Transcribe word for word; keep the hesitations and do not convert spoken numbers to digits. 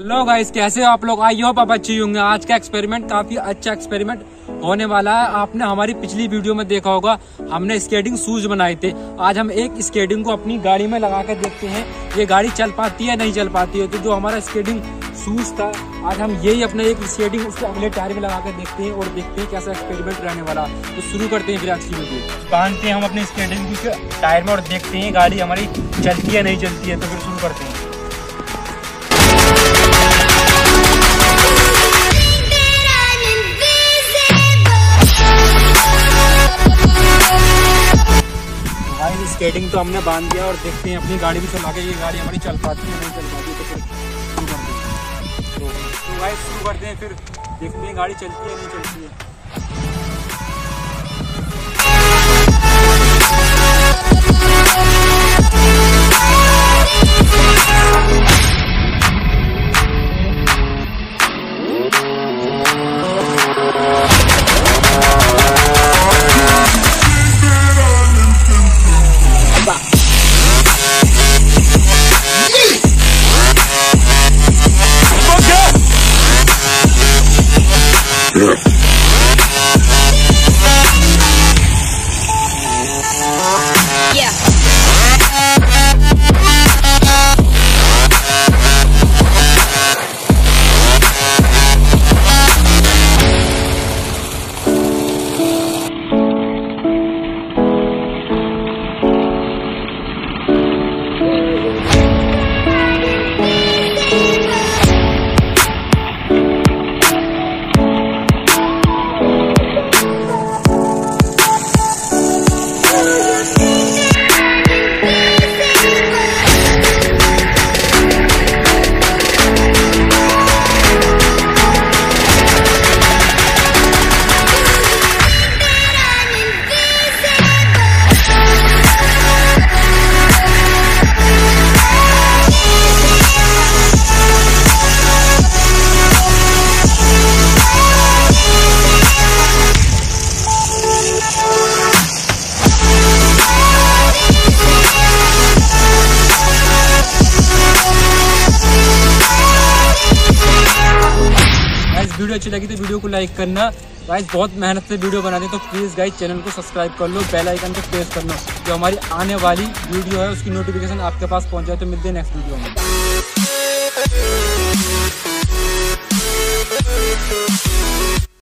लो guys, कैसे हो आप लोग? आई होप आप अच्छी होंगे। आज का एक्सपेरिमेंट काफी अच्छा एक्सपेरिमेंट होने वाला है। आपने हमारी पिछली वीडियो में देखा होगा, हमने स्केटिंग शूज बनाए थे। आज हम एक स्केटिंग को अपनी गाड़ी में लगा कर देखते हैं ये गाड़ी चल पाती है नहीं चल पाती है। तो जो हमारा स्केटिंग शूज था, आज हम यही अपने एक स्केटिंग उसको अगले टायर में लगा कर देखते हैं और देखते हैं कैसा एक्सपेरिमेंट रहने वाला। तो शुरू करते हैं फिर आज की वीडियो। बांधते हैं हम अपने स्केटिंग के टायर में और देखते हैं गाड़ी हमारी चलती है नहीं चलती है। तो फिर शुरू करते हैं। स्केटिंग तो हमने बांध दिया और देखते हैं अपनी गाड़ी भी चला के ये गाड़ी हमारी चल पाती है नहीं चल पाती है। तो फिर शुरू करते हैं। तो, तो गाइस शुरू करते हैं, फिर देखते हैं गाड़ी चलती है नहीं चलती है। वीडियो अच्छी लगी तो वीडियो को लाइक करना। गाइस बहुत मेहनत से वीडियो बनाते हैं, तो प्लीज़ गाइस चैनल को सब्सक्राइब कर लो, बेल आइकन को प्रेस करना, जो हमारी आने वाली वीडियो है उसकी नोटिफिकेशन आपके पास पहुंच जाए। तो मिलते हैं नेक्स्ट वीडियो में।